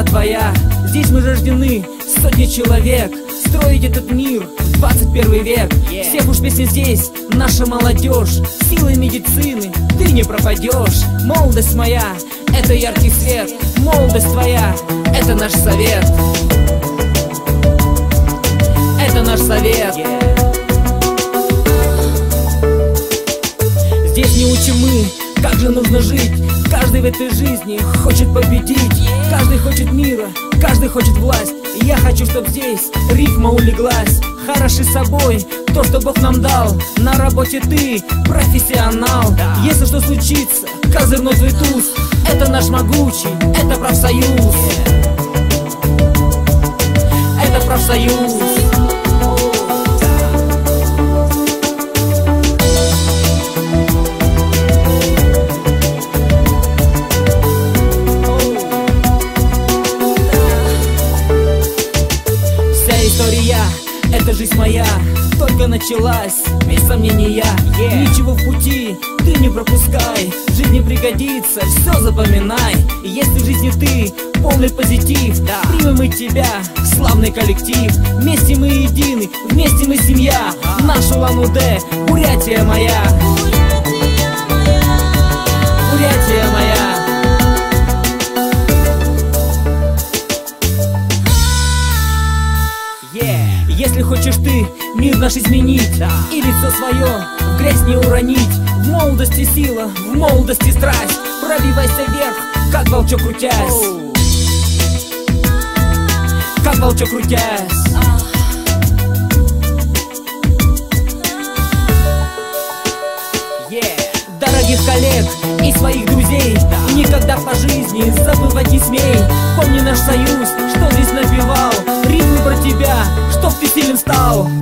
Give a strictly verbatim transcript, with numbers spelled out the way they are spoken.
она твоя. Здесь мы рождены, сотни человек, строить этот мир в двадцать первый век. Всех уж песни здесь, наша молодежь, силой медицины ты не пропадешь. Молодость моя, это яркий свет, молодость твоя, это наш совет. Это наш совет. Здесь не учим мы, как же нужно жить. Каждый в этой жизни хочет победить. Каждый хочет мира, каждый хочет власть. И я хочу, чтоб здесь рифма улеглась. Хороши собой, то, что Бог нам дал. На работе ты профессионал. Если что случится, козырной твой туз. Это наш могучий, это профсоюз. Это профсоюз. История, это жизнь моя, только началась, без сомнения. yeah. Ничего в пути ты не пропускай, в жизни пригодится, все запоминай. И если в жизни ты полный позитив, да. примем мы тебя в славный коллектив. Вместе мы едины, вместе мы семья. а. Наш Улан-Удэ, Бурятия моя. Бурятия моя. Если хочешь ты мир наш изменить, да. и лицо свое в грязь не уронить, в молодости сила, в молодости страсть, пробивайся вверх, как волчок крутясь. oh. Как волчок крутясь. yeah. Дорогих коллег и своих друзей, да. никогда по жизни забывать не смей. Помни наш союз, что здесь напевал, рифмы про тебя, чтоб ты силен стал.